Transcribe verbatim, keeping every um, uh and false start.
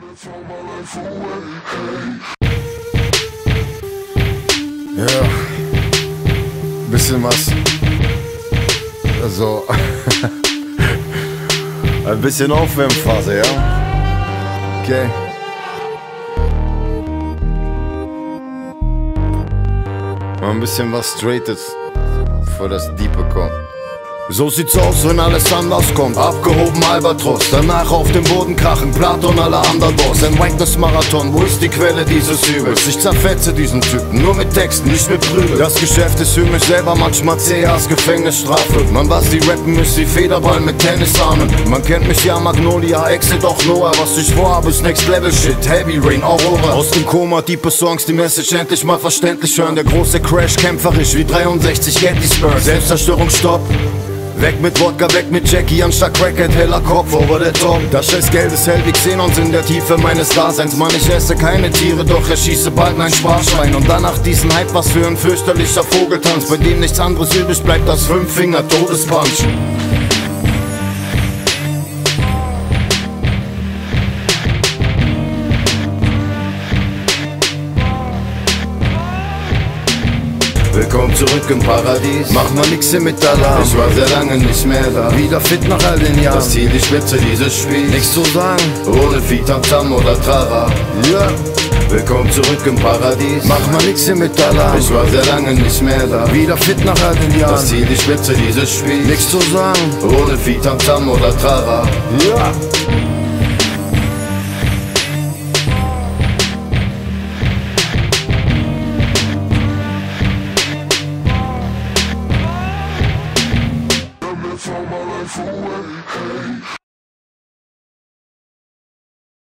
Ja, bisschen was. Also, ein bisschen Aufwärmphase, ja? Okay. Mal ein bisschen was Straightes, bevor das Diepe kommt. So sieht's aus, wenn alles anders kommt. Abgehoben Albatros, danach auf dem Boden krachen Platon, alle Underdogs. Ein Wankness-Marathon, wo ist die Quelle dieses Übels? Ich zerfetze diesen Typen, nur mit Texten, nicht mit Prügel. Das Geschäft ist für mich selber manchmal zäher als Gefängnisstrafe. Man, was die rappen, ist wie Federball mit Tennisarmen. Man kennt mich ja, Magnolia, Exit, auch Noah. Was ich vorhabe, ist Next Level Shit, Heavy Rain, Aurora. Aus dem Koma, tiefe Songs, die Message endlich mal verständlich hören. Der große Crash, kämpferisch wie dreiundsechzig Gettysburg. Selbstzerstörung, Stopp. Weg mit Wodka, weg mit Jackie, anstatt Crackhead, heller Kopf over der Top. Das scheiß Geld ist hell wie Xenons in der Tiefe meines Daseins. Mann, ich esse keine Tiere, doch erschieße bald mein Sparschwein. Und danach diesen Hype, was für ein fürchterlicher Vogeltanz, bei dem nichts anderes übrig bleibt als Fünf-Finger-Todespunch. Willkommen zurück im Paradies, mach mal nix hier mit Alarm. Ich war sehr lange nicht mehr da, wieder fit nach all den Jahren. Das Ziel, die Spitze dieses Spiels, nichts zu sagen, ohne Vieh, Tam-Tam oder Trara. Ja, willkommen zurück im Paradies, mach mal nix hier mit Alarm. Ich war sehr lange nicht mehr da, wieder fit nach all den Jahren. Das Ziel, die Spitze dieses Spiels, nichts zu sagen, ohne Vieh, Tam-Tam oder Trara. Ja.